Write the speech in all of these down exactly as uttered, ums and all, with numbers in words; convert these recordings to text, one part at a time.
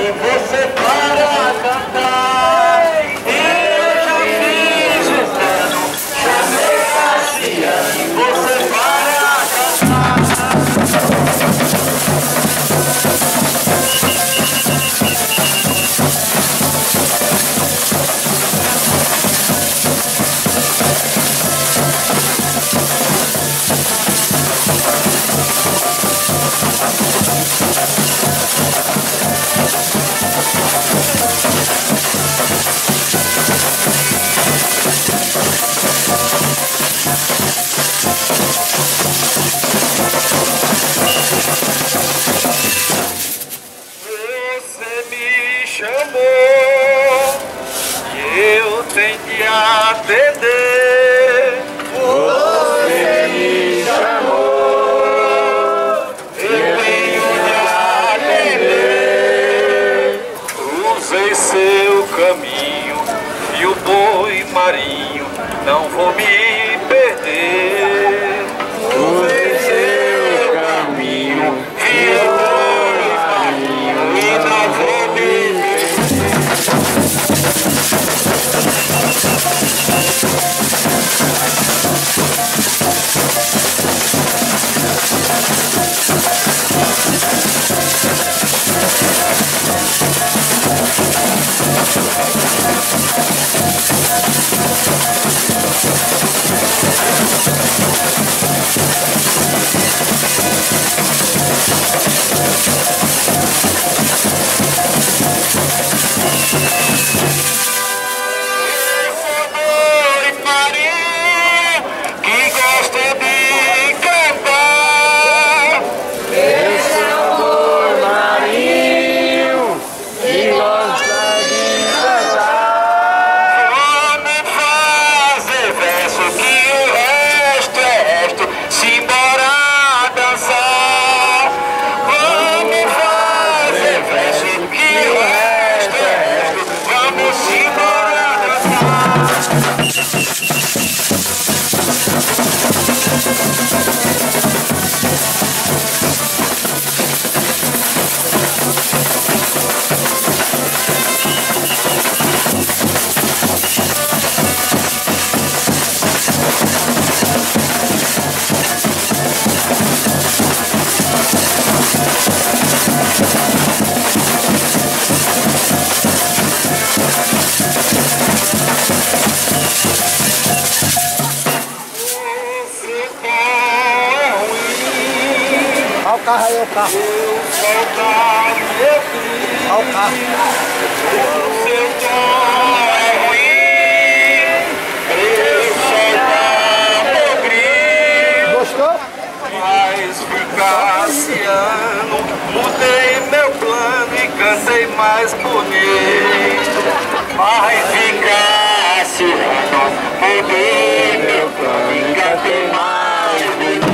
você para cantar. Eu já fiz o plano, chamei Cassiano, você para cantar. Você me chamou e eu tenho que atender. Você me chamou, eu tenho que atender. Usei seu caminho e o boi marinho, não vou me perder. Usei seu caminho e o boi marinho, e não vou me Olha o carro aí, o carro. Olha o carro. O seu tom é ruim, eu só dar meu grito. Gostou? Mas Cassiano, mudei meu plano e cantei mais bonito. Mas Cassiano, mudei meu plano e cantei mais bonito.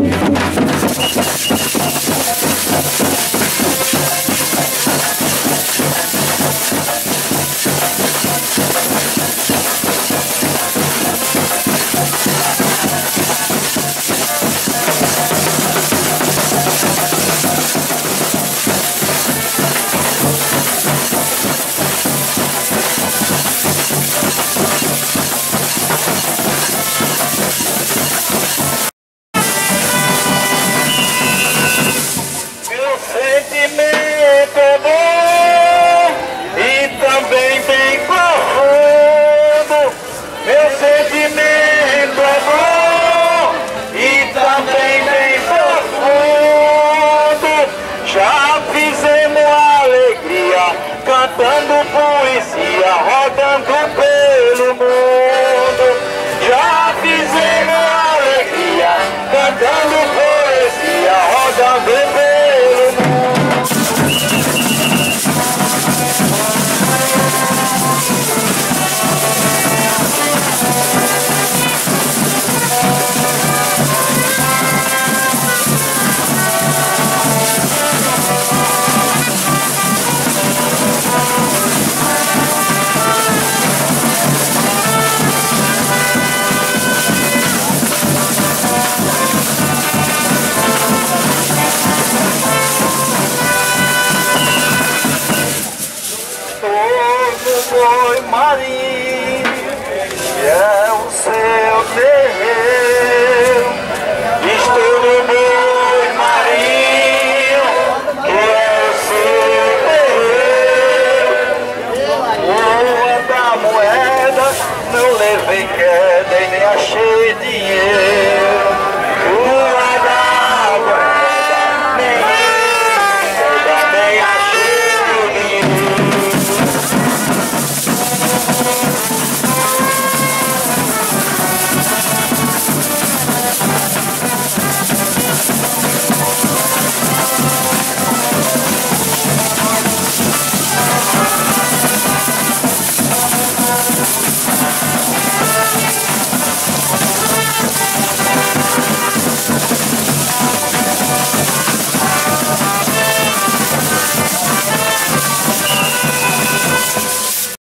Sentimento é bom e também bem profundo. Meu sentimento é bom e também bem profundo. Já fizemos alegria, cantando poesia, rodando pelo mundo. Já fizemos alegria, cantando poesia, rodando pelo mundo. Maria, é o seu Deus.